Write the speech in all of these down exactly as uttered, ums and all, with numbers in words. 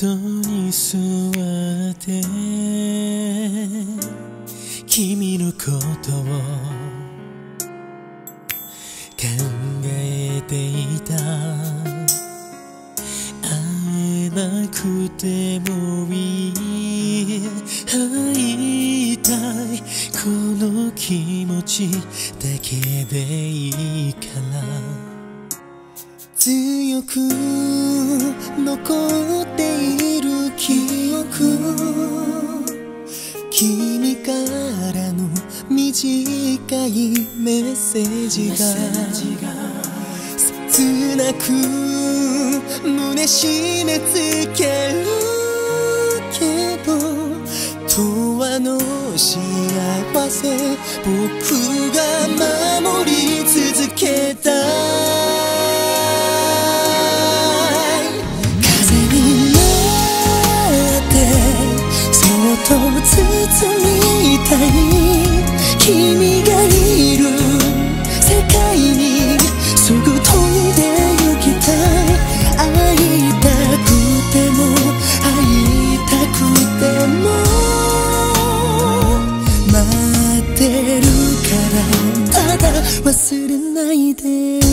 ドに座って君のことを考えていた。会えなくてもいい、会いたいこの気持ちだけでいいから、強く残っている記憶、君からの短いメッセージが切なく胸締め付けるけど、永遠の幸せ僕が守り続けたい。風になってそっと包みたい、君がいる世界にすぐ飛んで行きたい。会いたくても会いたくても待ってるから、ただ忘れないで。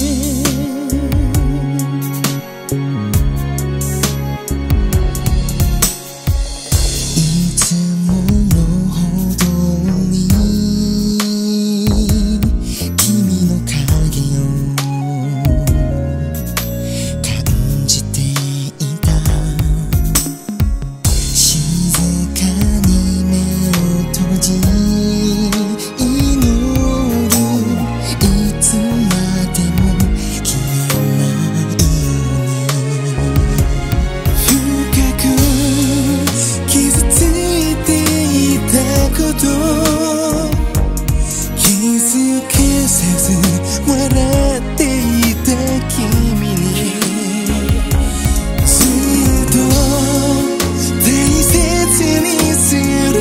気づけせず笑っていた君にずっと大切にする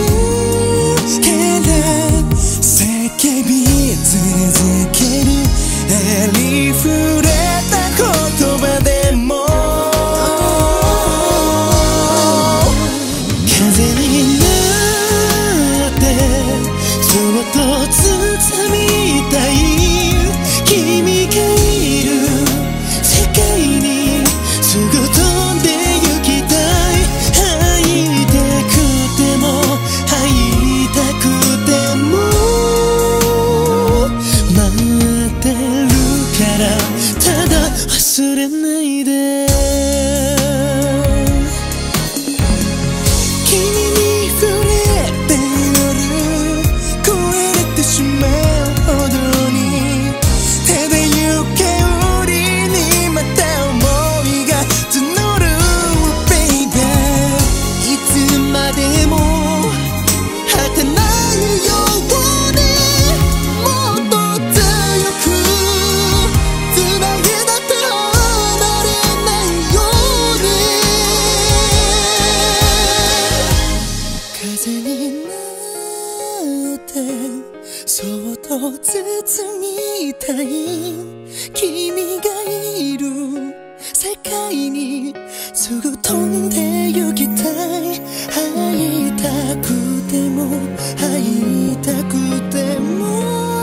から叫び続ける、ありふれた言葉でも風になそっと包みたい、君がいる世界にすぐ飛んで行きたい。会いたくても会いたくても待ってるから、ただ忘れないで。君に触れてしまうほどにただ行け売りにまた思いが募る Baby、 いつまでも果てないようにもっと強く繋げだって離れないように。風になってそっと包みたい、君がいる世界にすぐ飛んで行きたい。会いたくても会いたくても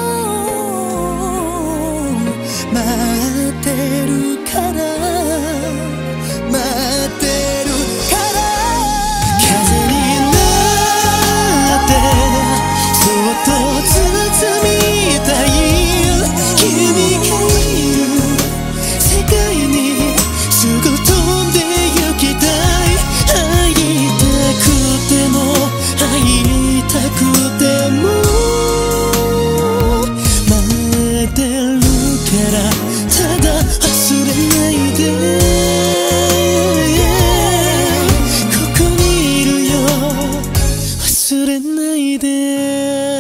待ってるから待ってるから、風になってそっと包みたい、君がいる世界にすぐ飛んで行きたい。会いたくても会いたくても待ってるから、ただ忘れないで。ここにいるよ忘れないで。